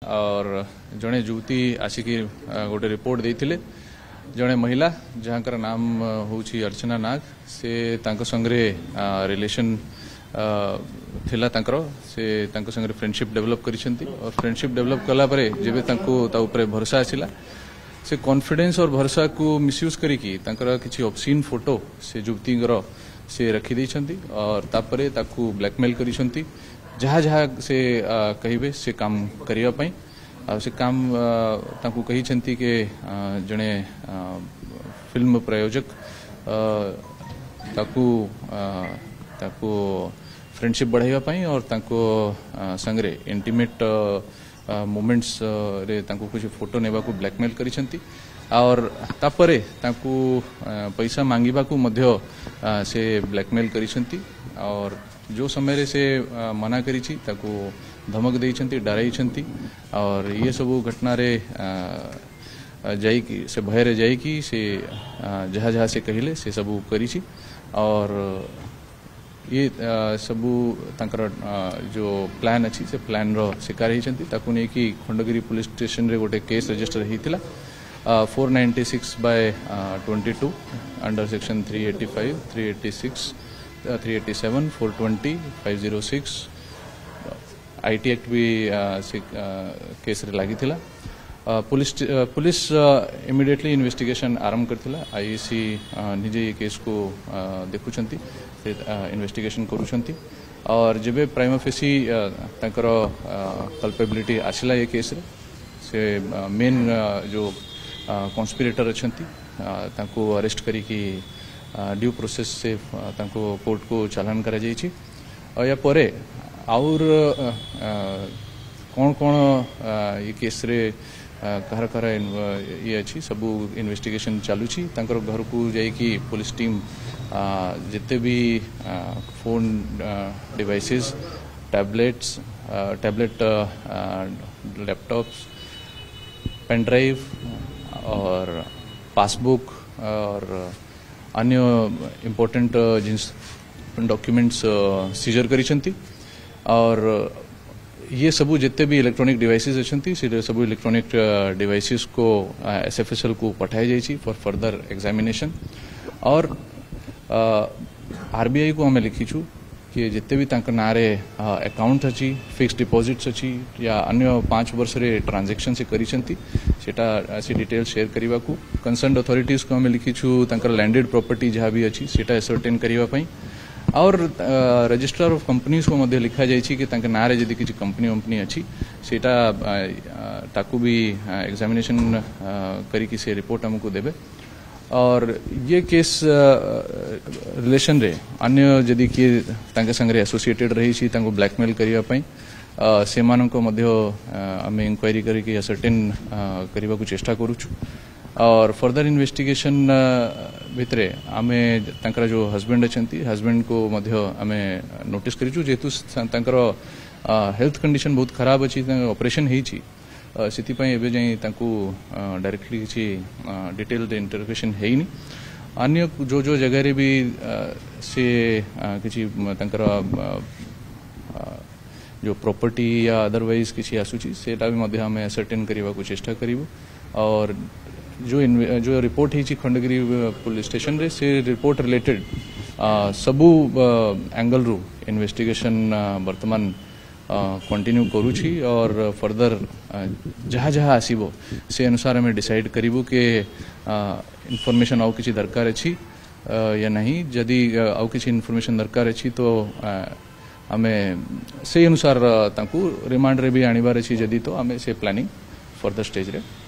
और जड़े युवती आसिकी गोटे रिपोर्ट देते जड़े महिला जहाँकर नाम हूँ अर्चना नाग से तांको संगरे रिलेशन थिला तांकर से तांको संगरे फ्रेंडशिप डेवलप करिसेंती और फ्रेंडशिप डेवलप कला परे जेबे तांको ता ऊपर भरोसा आसिला से कॉन्फिडेंस और भरोसा को मिसयूज करिकी तांकर किछि ऑब्सीन फोटो से युवतींगर से रखी देइछंती और तापरे ताकू ब्लैकमेल करिसेंती जहाँ जहाँ से कहिबे से काम करिया पई से काम ताकू कहिसेंती के जने फिल्म प्रयोजक ताकू फ्रेंडशिप बढ़ाइबा पई और ताको संगरे इंटीमेट मोमेंट्स रे ताको कुछ फोटो नेबा को ब्लैकमेल करिसेंती और तापरे ताकू पैसा मांगिबा को मध्य से ब्लैकमेल करिसेंती और जो समय रे से मना करिछि ताकू धमक देइछंती डराइछंती और ये सब घटना रे जाई की से भय रे जाई की से जहाँ जहाँ से कहिले से सब करिछि और ये सबू तांकर जो प्लान अच्छी से प्लान रो शिकार होती ताकू नहीं कि खंडगिरी पुलिस स्टेशन रे गोटे केस रजिस्टर होता 496/22 अंडर सेक्शन 385, 386, 387, 420, 506 IT एक्ट भी केस रे लगी थिला। पुलिस इमिडिएटली इन्वेस्टिगेशन आरंभ करथिला। IEC निजे ये केस को देखुछंती इन्वेस्टिगेशन करूछंती और जेबे प्राइमा फेसी तांकर कल्पेबिलिटी आसिला ये केस रे से मेन जो कॉन्स्पिरेटर अछंती तांको अरेस्ट करी कि ड्यू प्रोसेस से तांको कोर्ट को चालान करा जायछि और या परे और कौन कौन ये केस रे कहर कहर ये अच्छी सबू इन्वेस्टिगेशन चलुची तांकर घर को जाइकी पुलिस टीम जिते भी phone devices tablet laptops pen drive और पासबुक और अन्य इम्पोर्टेंट जिन्स डॉक्यूमेंट्स सीजर करिसेंती और ये सबू जिते भी इलेक्ट्रॉनिक डिवाइसेस अच्छी से सबू इलेक्ट्रॉनिक डिवाइसेस को SFSL को पठाई जाइए फॉर फर्दर एग्जामिनेशन और RBI को हमें लिखीचु कि जिते भी तांक नारे अकाउंट अच्छी फिक्स डिपॉजिट्स अच्छी या अन्य 5 वर्ष रे ट्रांजैक्शन से करिसेंती सेटा से डिटेल शेयर करने को कंसर्न अथॉरिटीज को हमें लिखीचु तांकर लैंडेड प्रॉपर्टी जहाँ भी अच्छी सेटा एसर्टेन करने पई और रजिस्ट्रार ऑफ कंपनीज को मध्य लिखा जाइए कि तांके नारे जदि किसी कंपनी अच्छी सेटा ताकू भी एग्जामिनेशन करी से रिपोर्ट हमको देबे और ये केस रिलेशन रे अन्य जदि किए तांके संगरे एसोसिएटेड रही छी तांको ब्लैकमेल करिया पई से मानको मध्य आम इंक्वायरी करिके असर्टेन करबा को चेष्टा करूछु और फर्दर इन्वेस्टिगेशन भितरे आमे तांकर जो हस्बैंड अच्छी हस्बैंड को मध्य आमे नोटिस करिछु जेतु तांकर हेल्थ कंडीशन बहुत खराब अच्छी ऑपरेशन हेछि सिति पई एबे जाई तांको डायरेक्टली किछि डिटेल्ड इंटरोगेशन हेइनी अन्य जो जो जगह रे भी से किछि तांकर जो प्रॉपर्टी या अदरवाइज किछि आसुछि सेटा भी मध्य आमे सर्टेन करबा को चेष्टा करिवो और जो रिपोर्ट है खंडगिरी पुलिस स्टेशन रे से रिपोर्ट रिलेटेड सबू एंगल रू इन्वेस्टिगेशन वर्तमान कंटिन्यू करूछी और फर्दर जहाँ जहाँ आसीबो से अनुसार हमें डिसाइड करिवो के इनफॉरमेशन आउ किछि दरकार अछि या नहीं जदि आउ किछि इनफॉरमेशन दरकार अछि तो हमें से अनुसार तांकू रिमांड रे भी आनिबार अछि जदि तो हमें से प्लानिंग फर्दर स्टेज रे